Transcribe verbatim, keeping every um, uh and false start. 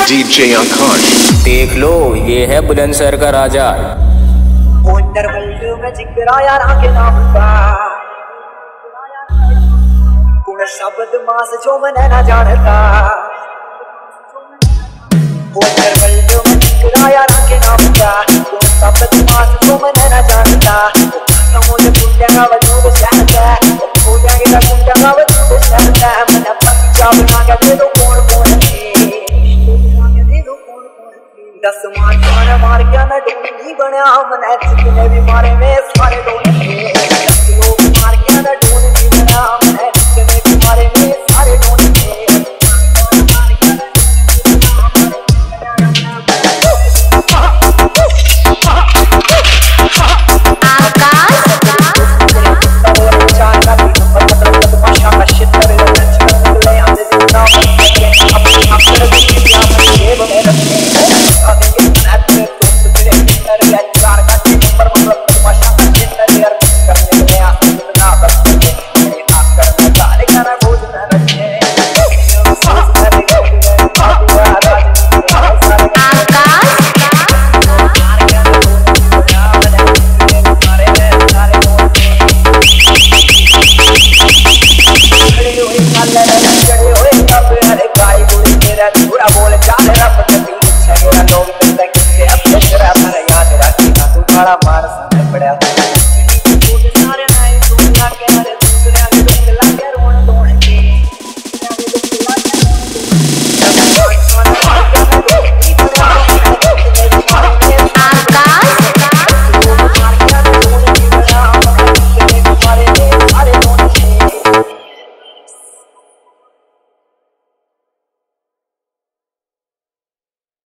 DJ आकाश। देख लो ये है बुलंदशहर का राजा। में जिगरा यार आगे नाम का गुण शब्द मास जो मन ना जानता। में जिगरा यार आगे नाम का गुण शब्द मास जो मन ना जानता। मुझे कुंडा का वजूद सहता हो जाएगा कुंडा का वजूद सहता। मन पंजा बना के दे दो कौन कौन दस मार मार मार क्या मैं डोली बना मन जितने भी मारे में सारे डोले।